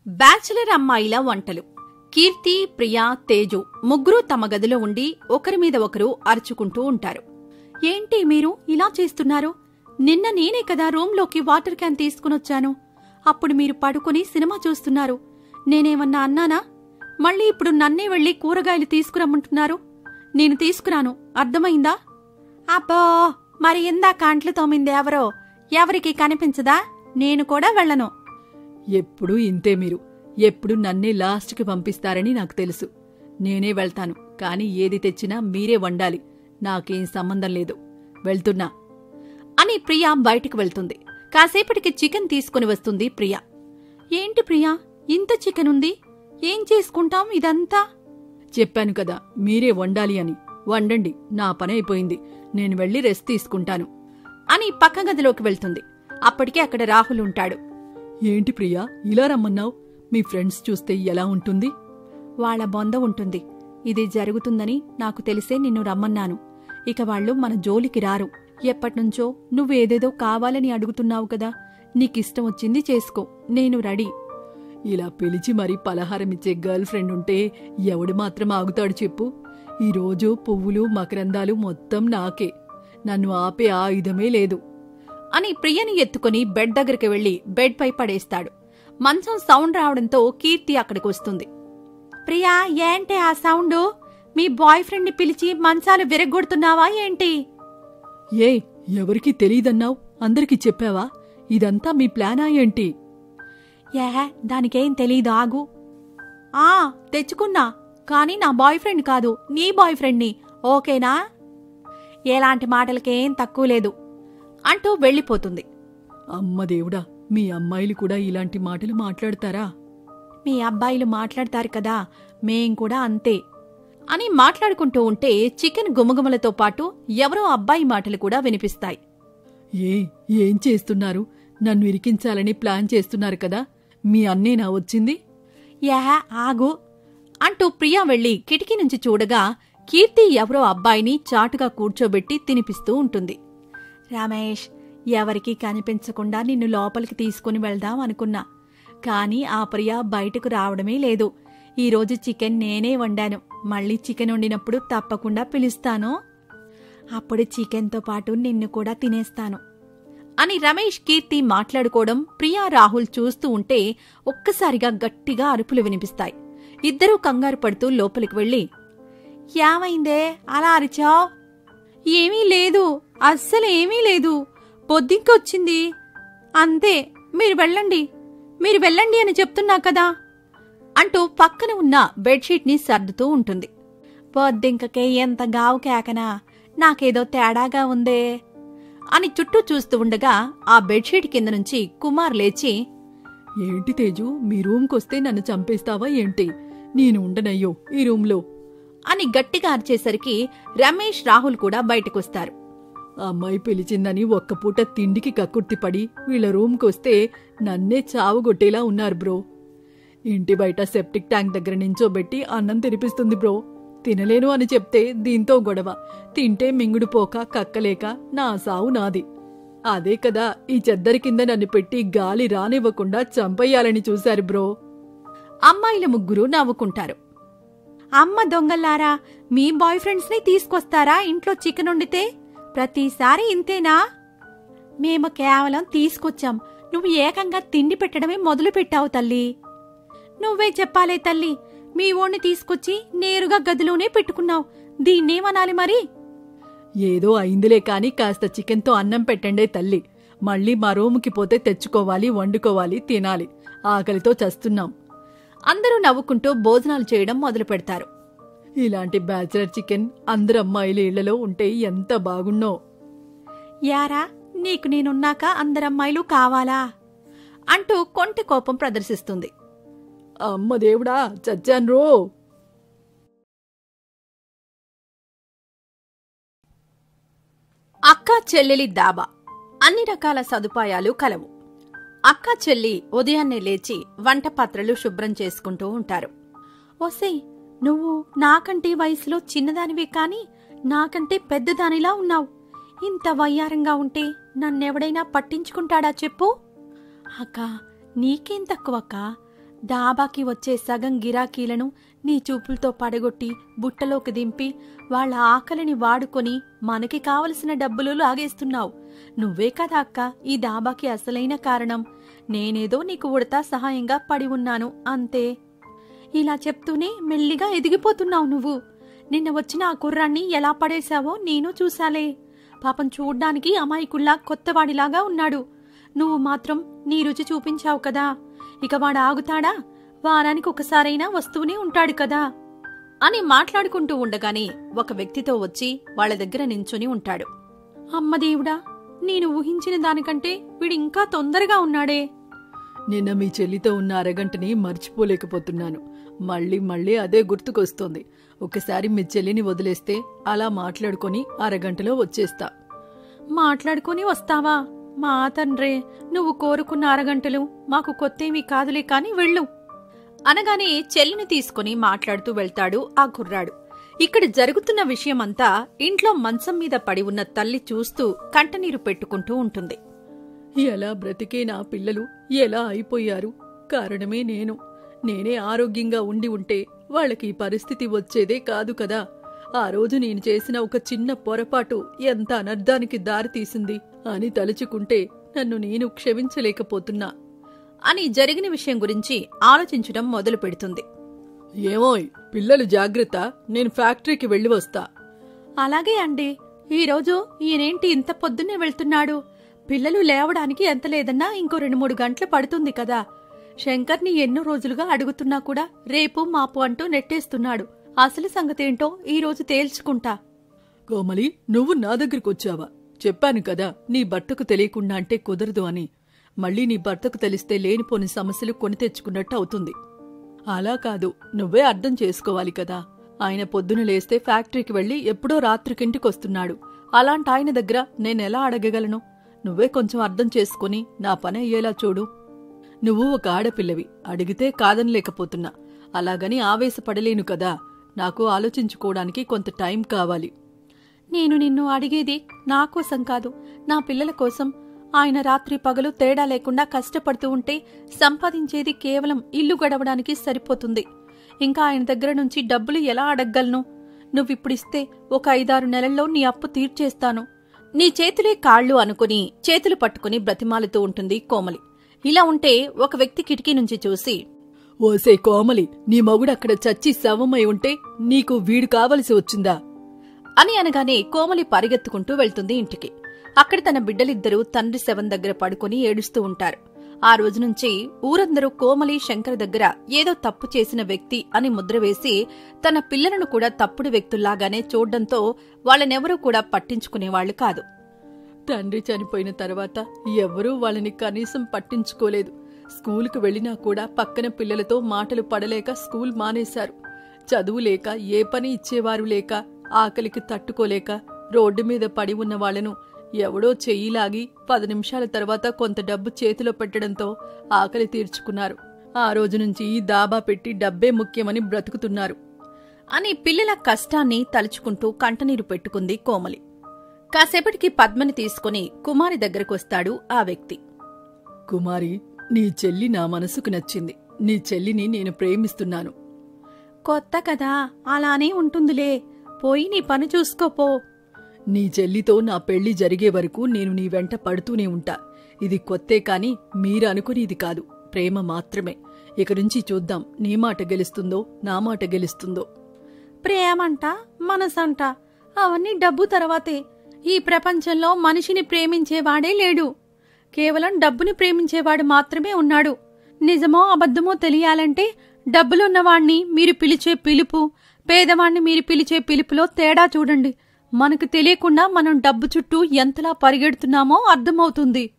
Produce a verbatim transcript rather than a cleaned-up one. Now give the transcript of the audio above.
Bachelor అమ్మాయిల వంటలు. కీర్తి, ప్రియా, తేజు ముగ్గురూ తమ గదిలో ఉండి ఒకరి మీద ఒకరు అరుచుకుంటూ ఉంటారు. ఏంటి మీరు ఇలా చేస్తున్నారు? నిన్న నేనే కదా రూంలోకి వాటర్ క్యాన్ తీసుకునొచ్చాను. అప్పుడు మీరు పడుకుని సినిమా చూస్తున్నారు. నేనేమన్నా అన్నానా? మళ్ళీ ఇప్పుడు నన్నే వెళ్లి కూరగాయలు తీసుకురమ్మంటున్నారు. నేను తీసుకురాను, అర్థమైందా? అబ్బో, మరి ఇందాక అంట్లు తోమింది ఎవరో? ఎవరికి కనిపించదా? నేను కూడా వెళ్లను. ఎప్పుడూ ఇంతే మీరు. ఎప్పుడు నన్నే లాస్ట్కి పంపిస్తారని నాకు తెలుసు. నేనే వెళ్తాను, కాని ఏది తెచ్చినా మీరే వండాలి. నాకేం సంబంధం లేదు. వెళ్తున్నా అని ప్రియా బయటకు వెళ్తుంది. కాసేపటికి చికెన్ తీసుకుని వస్తుంది ప్రియా. ఏంటి ప్రియా, ఇంత చికెన్ ఉంది? ఏం చేసుకుంటాం ఇదంతా? చెప్పాను కదా మీరే వండాలి అని. వండండి, నా పని అయిపోయింది. నేను వెళ్లి రెస్ట్ తీసుకుంటాను అని పక్క గదిలోకి వెళ్తుంది. అప్పటికే అక్కడ రాహుల్ ఉంటాడు. ఏంటి ప్రియా, ఇలా రమ్మన్నావు? మీ ఫ్రెండ్స్ చూస్తే ఎలా ఉంటుంది? వాళ్ల బొంద ఉంటుంది. ఇది జరుగుతుందని నాకు తెలిసే నిన్ను రమ్మన్నాను. ఇక వాళ్లు మన జోలికి రారు. ఎప్పటినుంచో నువ్వేదేదో కావాలని అడుగుతున్నావు కదా. నీకిష్టం వచ్చింది చేసుకో, నేను రెడీ. ఇలా పిలిచి మరీ పలహారమిచ్చే గర్ల్ ఫ్రెండ్ ఉంటే ఎవడు మాత్రం ఆగుతాడు చెప్పు? ఈరోజు పువ్వులు మకరందాలు మొత్తం నాకే. నన్ను ఆపే ఆయుధమే లేదు అని ప్రియని ఎత్తుకుని బెడ్ దగ్గరికి వెళ్లి బెడ్ పై పడేస్తాడు. మంచం సౌండ్ రావడంతో కీర్తి అక్కడికి వస్తుంది. ప్రియా, ఏంటి ఆ సౌండు? మీ బాయ్ ఫ్రెండ్ ని పిలిచి మంచాలు విరగొడుతున్నావా ఏంటి? ఏ, ఎవరికీ తెలీదన్నావు? అందరికీ చెప్పావా? ఇదంతా మీ ప్లానా ఏంటి? ఏ, దానికేం తెలీదు, ఆగు. ఆ తెచ్చుకున్నా, కాని నా బాయ్ ఫ్రెండ్ కాదు, నీ బాయ్ ఫ్రెండ్ని. ఓకేనా? ఎలాంటి మాటలకేం తక్కువ లేదు అంటూ వెళ్లిపోతుంది. అమ్మ దేవుడా, మీ అమ్మాయిలు కూడా ఇలాంటి మాటలు మాట్లాడతారా? మీ అబ్బాయిలు మాట్లాడతారు కదా, మేం కూడా అంతే అని మాట్లాడుకుంటూ ఉంటే చికెన్ గుమగుమలతో పాటు ఎవరో అబ్బాయి మాటలు కూడా వినిపిస్తాయి. ఏ ఏం చేస్తున్నారు? నన్ను ఇరికించాలని ప్లాన్ చేస్తున్నారు కదా. మీ అన్నేనా వచ్చింది? యా ఆగు అంటూ ప్రియా వెళ్లి కిటికీ నుంచి చూడగా కీర్తి ఎవరో అబ్బాయిని చాటుగా కూర్చోబెట్టి తినిపిస్తూ ఉంటుంది. రమేష్, ఎవరికీ కనిపించకుండా నిన్ను లోపలికి తీసుకుని వెళ్దాం అనుకున్నా, కాని ఆ ప్రియా బయటకు రావడమే లేదు. ఈరోజు చికెన్ నేనే వండాను. మళ్ళీ చికెన్ వండినప్పుడు తప్పకుండా పిలుస్తాను. అప్పుడు చికెన్తో పాటు నిన్ను కూడా తినేస్తాను అని రమేష్, కీర్తి మాట్లాడుకోవడం ప్రియా, రాహుల్ చూస్తూ ఉంటే ఒక్కసారిగా గట్టిగా అరుపులు వినిపిస్తాయి. ఇద్దరూ కంగారు పడుతూ లోపలికి వెళ్లి, ఏమైందే అలా అరిచావ్? ఏమీ లేదు, అస్సలు ఏమీ లేదు. పొద్దింకొచ్చింది అంతే. మీరు వెళ్ళండి, మీరు వెళ్ళండి అని చెప్తున్నా కదా అంటూ పక్కన ఉన్న బెడ్షీట్ ని సర్దుతూ ఉంటుంది. పొద్దింకకే ఎంత గావు కేకనా, నాకేదో తేడాగా ఉందే అని చుట్టూ చూస్తూ ఉండగా ఆ బెడ్షీట్ కింద నుంచి కుమార్ లేచి, ఏంటి తేజు, మీ రూమ్కొస్తే నన్ను చంపేస్తావా ఏంటి? నేను ఉండనయ్యో ఈ రూంలో అని గట్టిగా అరిచేసరికి రమేష్, రాహుల్ కూడా బయటకొస్తారు. అమ్మాయి పిలిచిందని ఒక్క పూట తిండికి కక్కుర్తిపడి వీళ్ల రూమ్కొస్తే నన్నే చావుగొట్టేలా ఉన్నారు బ్రో. ఇంటి బయట సెప్టిక్ ట్యాంక్ దగ్గర నించోబెట్టి అన్నం తినిపిస్తుంది బ్రో. తినలేను అని చెప్తే దీంతో గొడవ. తింటే మింగుడుపోక కక్కలేక నా సావు నాది. అదే కదా ఈ చెద్దరి కింద నన్ను పెట్టి గాలి రానివ్వకుండా చంపేయాలని చూశారు బ్రో. అమ్మాయిల ముగ్గురు నవ్వుకుంటారు. అమ్మ దొంగల్లారా, మీ బాయ్ ఫ్రెండ్స్ ని తీసుకొస్తారా ఇంట్లో చికెన్ వండితే? ప్రతిసారి ఇంతేనా? మేము కేవలం తీసుకొచ్చాం, నువ్వు ఏకంగా తిండి పెట్టడమే మొదలు పెట్టావు తల్లి. నువ్వే చెప్పాలే తల్లి, మీ ఓణ్ణి తీసుకొచ్చి నేరుగా గదిలోనే పెట్టుకున్నావు. దీన్నేమనాలి మరి? ఏదో అయిందిలే కాని కాస్త చికెన్తో అన్నం పెట్టండే తల్లి. మళ్ళీ మా రూముకి పోతే తెచ్చుకోవాలి, వండుకోవాలి, తినాలి. ఆకలితో చస్తున్నాం. అందరూ నవ్వుకుంటూ భోజనాలు చేయడం మొదలు పెడతారు. ఇలాంటి బ్యాచిలర్ చికెన్ అందరు అమ్మాయిల ఇళ్లలో ఉంటే ఎంత బాగున్నో. యారా, నీకు నేనున్నాక అందరమ్మాయిలు కావాలా అంటూ కొంటె కోపం ప్రదర్శిస్తుంది. అమ్మ దేవుడా, చచ్చాన్రో. అక్కా చెల్లెలి దాబా. అన్ని రకాల సదుపాయాలు కలవు. అక్కా చెల్లి ఉదయాన్నే లేచి వంట పాత్రలు శుభ్రం చేసుకుంటూ ఉంటారు. ఒసే, నువ్వు నాకంటే వయసులో చిన్నదానివే కాని నాకంటే పెద్దదానిలా ఉన్నావు. ఇంత వయ్యారంగా ఉంటే నన్నెవడైనా పట్టించుకుంటాడా చెప్పు? అక్కా, నీకేం తక్కువక్కా? డాబాకి వచ్చే సగం గిరాకీలను నీ చూపులతో పడగొట్టి బుట్టలోకి దింపి వాళ్ల ఆకలిని వాడుకొని మనకి కావలసిన డబ్బులు లాగేస్తున్నావు. నువ్వే కదా అక్క ఈ డాబాకి అసలైన కారణం. నేనేదో నీకు ఉడతా సహాయంగా పడి ఉన్నాను అంతే. ఇలా చెప్తూనే మెల్లిగా ఎదిగిపోతున్నావు నువ్వు. నిన్న వచ్చిన ఆ కుర్రాన్ని ఎలా పడేశావో నేను చూశాలే. పాపం చూడ్డానికి అమాయకుల్లా కొత్తవాడిలాగా ఉన్నాడు. నువ్వు మాత్రం నీ రుచి చూపించావు కదా. ఇక వాడు ఆగుతాడా? వారానికి ఒకసారైనా వస్తూనే ఉంటాడు కదా అని మాట్లాడుకుంటూ ఉండగానే ఒక వ్యక్తితో వచ్చి వాళ్ల దగ్గర నించుని ఉంటాడు. అమ్మదేవుడా, నేను ఊహించిన దానికంటే వీడింకా తొందరగా ఉన్నాడే. నిన్న మీ చెల్లితో ఉన్న అరగంటని మర్చిపోలేకపోతున్నాను. మళ్ళీ మళ్ళీ అదే గుర్తుకొస్తోంది. ఒకసారి మీ చెల్లిని వదిలేస్తే అలా మాట్లాడుకొని అరగంటలో వచ్చేస్తా. మాట్లాడుకుని వస్తావా? మా తండ్రే, నువ్వు కోరుకున్న అరగంటలు మాకు కొత్తేమీ కాదులే కాని వెళ్ళు అనగానే చెల్లిని తీసుకుని మాట్లాడుతూ వెళ్తాడు ఆ కుర్రాడు. ఇక్కడ జరుగుతున్న విషయమంతా ఇంట్లో మంచం మీద పడి ఉన్న తల్లి చూస్తూ కంటనీరు పెట్టుకుంటూ ఉంటుంది. ఎలా బ్రతికే నా పిల్లలు ఎలా అయిపోయారు? కారణమే నేను. నేనే ఆరోగ్యంగా ఉండి ఉంటే వాళ్ళకి ఈ పరిస్థితి వచ్చేదే కాదు కదా. ఆ రోజు నేను చేసిన ఒక చిన్న పొరపాటు ఎంత అనర్థానికి దారితీసింది అని తలుచుకుంటే నన్ను నేను క్షమించలేకపోతున్నా అని జరిగిన విషయం గురించి ఆలోచించడం మొదలు పెడుతుంది. ఏమోయ్ పిల్లలు జాగ్రత్త, నేను ఫ్యాక్టరీకి వెళ్లి వస్తా. అలాగే అండి. ఈరోజు ఈయనేంటి ఇంత పొద్దున్నే వెళ్తున్నాడు? పిల్లలు లేవడానికి ఎంత లేదన్నా ఇంకో రెండు మూడు గంటలు పడుతుంది కదా. శంకర్ని ఎన్నో రోజులుగా అడుగుతున్నా కూడా రేపు మాపు అంటూ నెట్టేస్తున్నాడు. అసలు సంగతేంటో ఈరోజు తేల్చుకుంటా. కోమలి, నువ్వు నా దగ్గరకొచ్చావా? చెప్పాను కదా నీ భర్తకు తెలియకుండా అంటే కుదరదు అని. మళ్ళీ నీ భర్తకు తెలిస్తే లేనిపోని సమస్యలు కొని తెచ్చుకున్నట్టు అవుతుంది. అలా కాదు, నువ్వే అర్థం చేసుకోవాలి కదా. ఆయన పొద్దున లేస్తే ఫ్యాక్టరీకి వెళ్లి ఎప్పుడో రాత్రికింటికొస్తున్నాడు. అలాంటి ఆయన దగ్గర నేనెలా అడగగలను? నువ్వే కొంచెం అర్థం చేసుకుని నా పని అయ్యేలా చూడు. నువ్వు ఒక ఆడపిల్లవి, అడిగితే కాదనలేకపోతున్నా. అలాగని ఆవేశపడలేను కదా. నాకు ఆలోచించుకోవడానికి కొంత టైం కావాలి. నేను నిన్ను అడిగేది నా కోసం కాదు, నా పిల్లల కోసం. ఆయన రాత్రి పగలు తేడా లేకుండా కష్టపడుతూ ఉంటే సంపాదించేది కేవలం ఇల్లు గడవడానికి సరిపోతుంది. ఇంకా ఆయన దగ్గర నుంచి డబ్బులు ఎలా అడగగలను? నువ్విప్పుడిస్తే ఒక ఐదారు నెలల్లో నీ అప్పు తీర్చేస్తాను. నీ చేతులే కాళ్ళు అనుకుని చేతులు పట్టుకుని బ్రతిమాలుతూ ఉంటుంది కోమలి. ఇలా ఉంటే ఒక వ్యక్తి కిటికీ నుంచి చూసి, ఓసే కోమలి, నీ మగుడక్కడ చచ్చి శవమై ఉంటే నీకు వీడు కావలసి వచ్చిందా అని అనగానే కోమలి పరిగెత్తుకుంటూ వెళ్తుంది ఇంటికి. అక్కడ తన బిడ్డలిద్దరూ తండ్రి శవం దగ్గర పడుకుని ఏడుస్తూ ఉంటారు. ఆ రోజు నుంచి ఊరందరూ కోమలి శంకర్ దగ్గర ఏదో తప్పు చేసిన వ్యక్తి అని ముద్ర వేసి తన పిల్లలను కూడా తప్పుడు వ్యక్తుల్లాగానే చూడ్డంతో వాళ్ళనెవరూ కూడా పట్టించుకునేవాళ్లు కాదు. తండ్రి చనిపోయిన తర్వాత ఎవరూ వాళ్ళని కనీసం పట్టించుకోలేదు. స్కూలుకు వెళ్లినా కూడా పక్కన పిల్లలతో మాటలు పడలేక స్కూల్ మానేశారు. చదువు లేక, ఏ పని ఇచ్చేవారు లేక, ఆకలికి తట్టుకోలేక రోడ్డు మీద పడి ఉన్న వాళ్లను ఎవడో చెయ్యిలాగి పది నిమిషాల తర్వాత కొంత డబ్బు చేతిలో పెట్టడంతో ఆకలి తీర్చుకున్నారు. ఆ రోజు నుంచి దాబా పెట్టి డబ్బే ముఖ్యమని బ్రతుకుతున్నారు అని పిల్లల కష్టాన్ని తలుచుకుంటూ కంటనీరు పెట్టుకుంది కోమలి. కాసేపటికి పద్మని తీసుకుని కుమారి దగ్గరకొస్తాడు ఆ వ్యక్తి. కుమారి, నీ చెల్లి నా మనసుకు నచ్చింది. నీ చెల్లిని నేను ప్రేమిస్తున్నాను. కొత్త కదా, అలానే ఉంటుందిలే. పోయి నీ పని చూసుకోపో. నీ చెల్లితో నా పెళ్లి జరిగే వరకు నేను నీ వెంట పడుతూనే ఉంటా. ఇది కొత్తే కాని మీరు అనుకుని ఇది కాదు, ప్రేమ మాత్రమే. ఇక నుంచి చూద్దాం నీ మాట గెలుస్తుందో నా మాట గెలుస్తుందో. ప్రేమంట, మనసంట అవన్నీ డబ్బు తర్వాతే. ఈ ప్రపంచంలో మనిషిని ప్రేమించేవాడే లేడు. కేవలం డబ్బుని ప్రేమించేవాడు మాత్రమే ఉన్నాడు. నిజమో అబద్ధమో తెలియాలంటే డబ్బులున్నవాణ్ణి మీరు పిలిచే పిలుపు, పేదవాణ్ణి మీరు పిలిచే పిలుపులో తేడా చూడండి. మనకు తెలియకుండా మనం డబ్బు చుట్టూ ఎంతలా పరిగెడుతున్నామో అర్థమవుతుంది.